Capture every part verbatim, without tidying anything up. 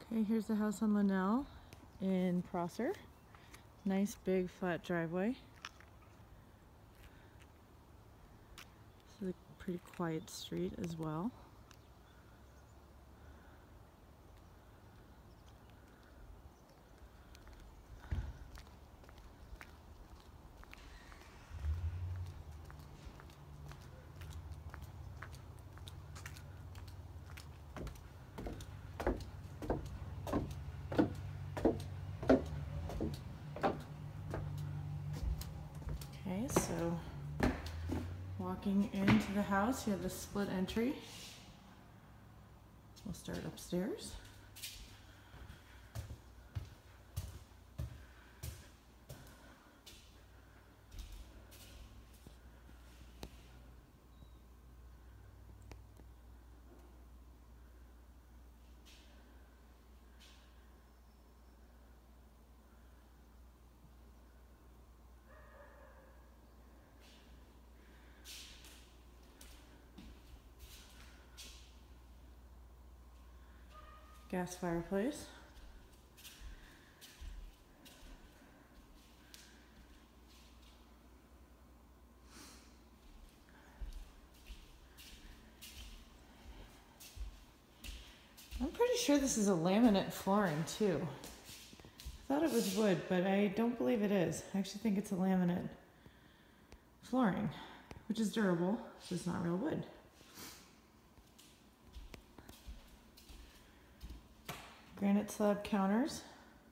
Okay, here's the house on Linnell in Prosser. Nice big flat driveway. This is a pretty quiet street as well. Okay, so walking into the house, you have the split entry. We'll start upstairs. Gas fireplace. I'm pretty sure this is a laminate flooring too. I thought it was wood, but I don't believe it is. I actually think it's a laminate flooring, which is durable, so it's not real wood. Granite slab counters.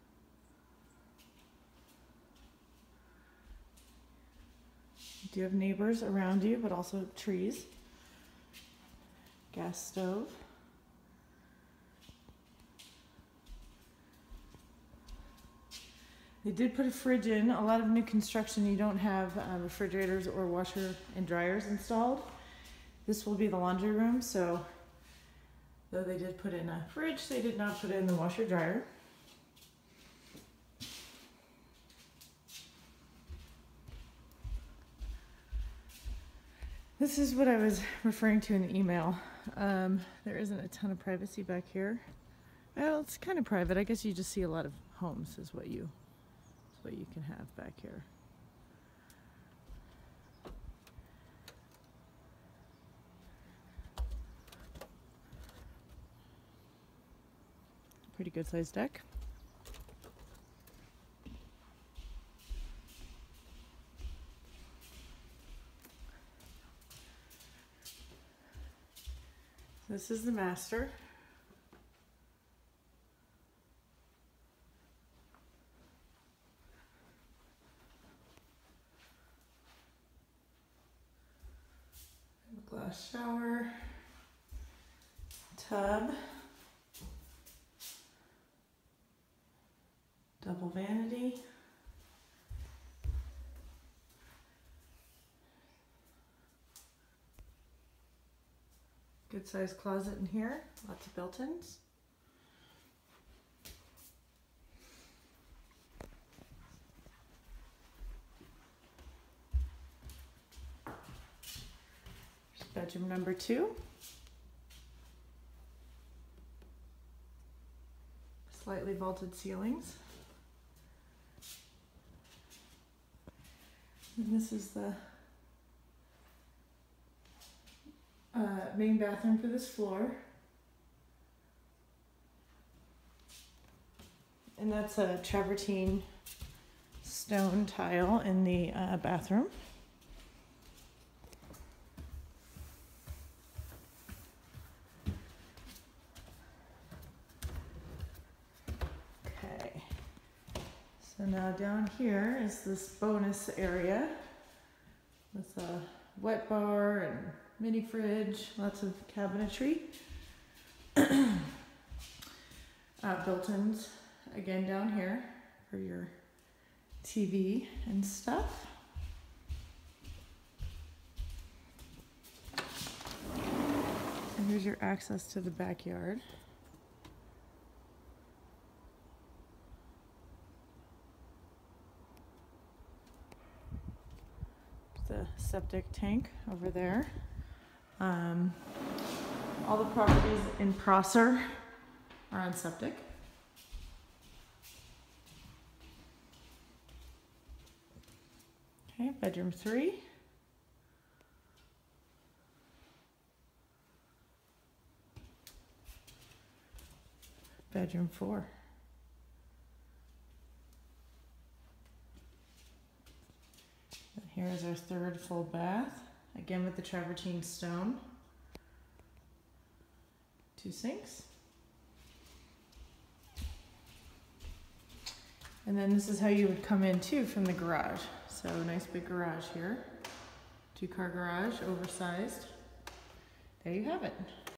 You do have neighbors around you, but also trees. Gas stove. They did put a fridge in. A lot of new construction, you don't have uh, refrigerators or washer and dryers installed. This will be the laundry room, so though they did put in a fridge, they did not put in the washer dryer. This is what I was referring to in the email. Um, there isn't a ton of privacy back here. Well, it's kind of private. I guess you just see a lot of homes is what you, is what you can have back here. Pretty good sized deck. This is the master. Glass shower, tub, double vanity, good sized closet in here, lots of built-ins. Bedroom number two. Slightly vaulted ceilings. And this is the uh, main bathroom for this floor. And that's a travertine stone tile in the uh, bathroom. So now down here is this bonus area with a wet bar and mini fridge, lots of cabinetry. uh, built-ins again down here for your T V and stuff. And here's your access to the backyard. The septic tank over there. Um, all the properties in Prosser are on septic. Okay, bedroom three. Bedroom four. And here is our third full bath, again with the travertine stone. Two sinks. And then this is how you would come in too from the garage. So nice big garage here. Two car garage, oversized. There you have it.